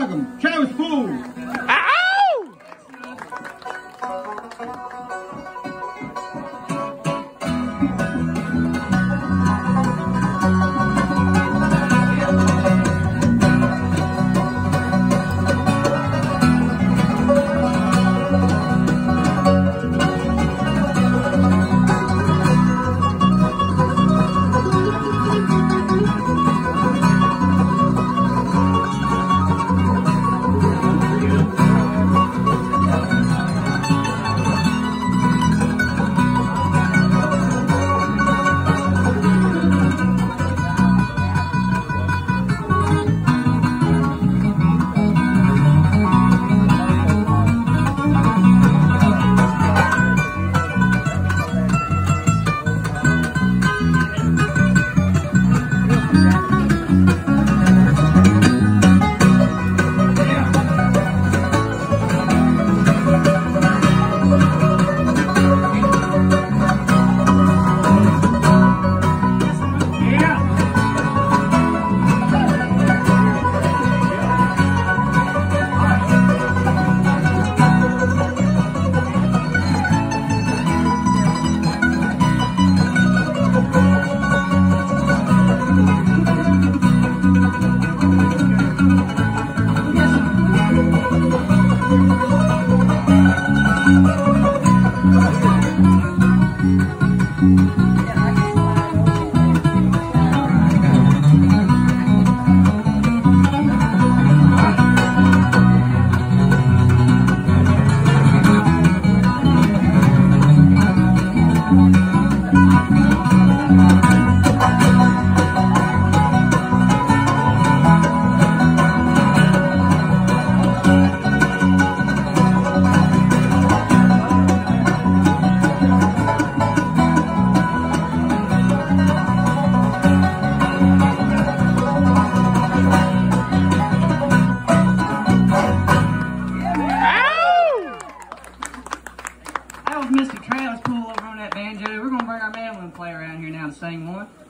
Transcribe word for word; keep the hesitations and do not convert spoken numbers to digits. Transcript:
welcome, Travis Poole. That was Mister Travis Poole over on that banjo. We're going to bring our mandolin player around here now to sing one.